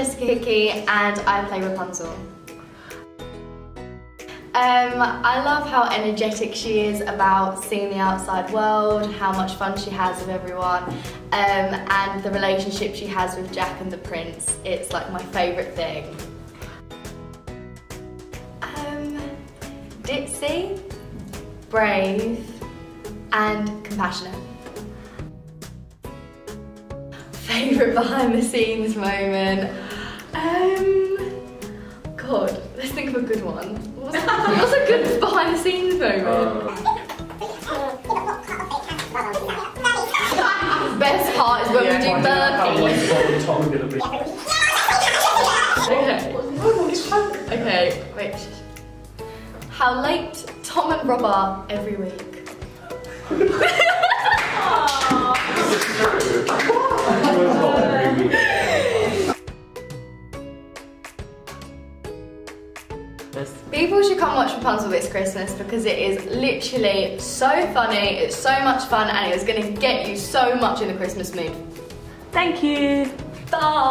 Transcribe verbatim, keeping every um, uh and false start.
Jessica Hickey and I play Rapunzel. Um, I love how energetic she is about seeing the outside world, how much fun she has with everyone, um, and the relationship she has with Jack and the Prince. It's like my favourite thing. Um, ditzy, brave, and compassionate. Favourite behind the scenes moment? Um, God, let's think of a good one. What's a, what's a good behind the scenes moment? The best part is when yeah, we do burpees. Okay. Okay, wait. How late Tom and Rob are every week. People should come watch Rapunzel this Christmas because it is literally so funny, it's so much fun, and it is going to get you so much in the Christmas mood. Thank you. Bye.